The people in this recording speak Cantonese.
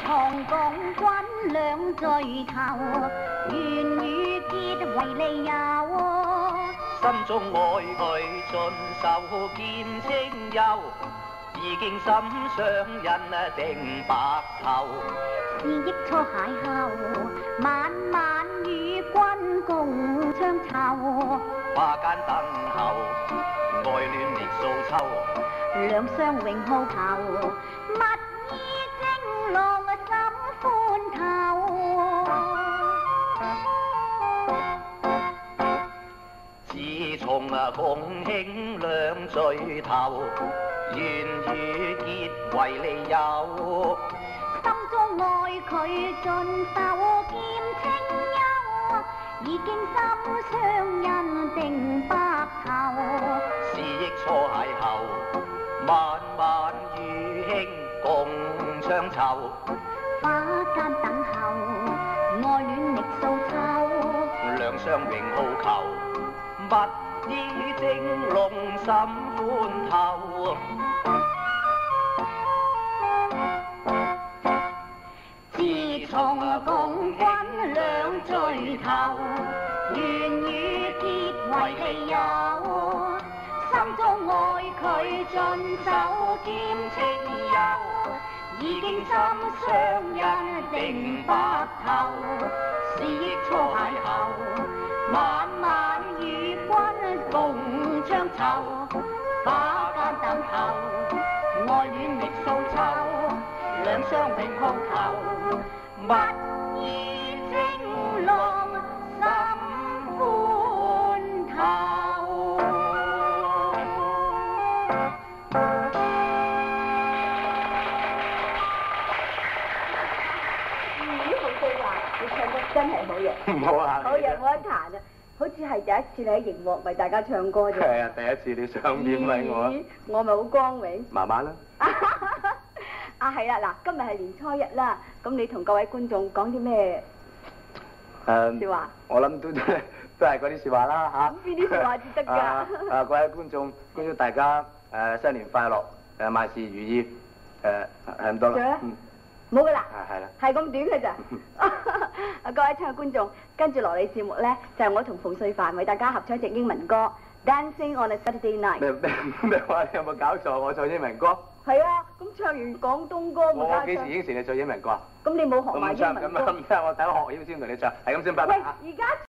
從共君兩聚頭，緣與結為理由。 心中愛佢盡受見清幽，已經心上人定白頭。 是憶初邂逅，晚晚與君共相湊。 花間等候，愛戀力數秋。 兩相永好求，蜜意蒸浪心歡透。 自從共卿兩聚頭，緣與結為理由。 心中愛佢盡受劍清幽，已經心相印定白頭。 是憶初邂逅，晚晚與卿共相湊。 花間等候，愛戀力數秋。 兩相永好求，蜜意蒸籠心歡透。 自從共君兩聚頭，緣與結為理由。心中愛佢盡手劍清幽，已經心相印定白頭。是憶初邂逅，晚晚與君共相湊。花間等候，愛戀力數秋。兩相永好求，蜜意蒸浪心歡透。 洪翠華，你唱得真係好嘢， 唔好啊！ 好嘢，冇得彈啊！好似係第一次你喺熒幕為大家唱歌啫。 係啊，第一次你上面為我啊！ 我咪好光榮。 慢慢啦。 啊，係啦，嗱，今日係年初一啦，咁你同各位觀眾講啲咩説話？ 我諗都係嗰啲説話啦嚇。 邊啲説話至得㗎？ 各位觀眾，祝大家新年快樂，萬事如意，係咁多啦。 冇㗎啦。 係啦。 係咁短嘅咋？各位親愛觀眾，跟住落嚟節目咧，就係我同馮淬帆為大家合唱一隻英文歌《Dancing on a Saturday Night》。 咩話？你有冇搞錯？我唱英文歌。 係啊，咁唱完廣東歌冇我幾時應承你唱英文歌啊？ 咁你冇學埋英文歌？ 咁我等我學先同你唱，係咁先，拜拜。 喂，而家。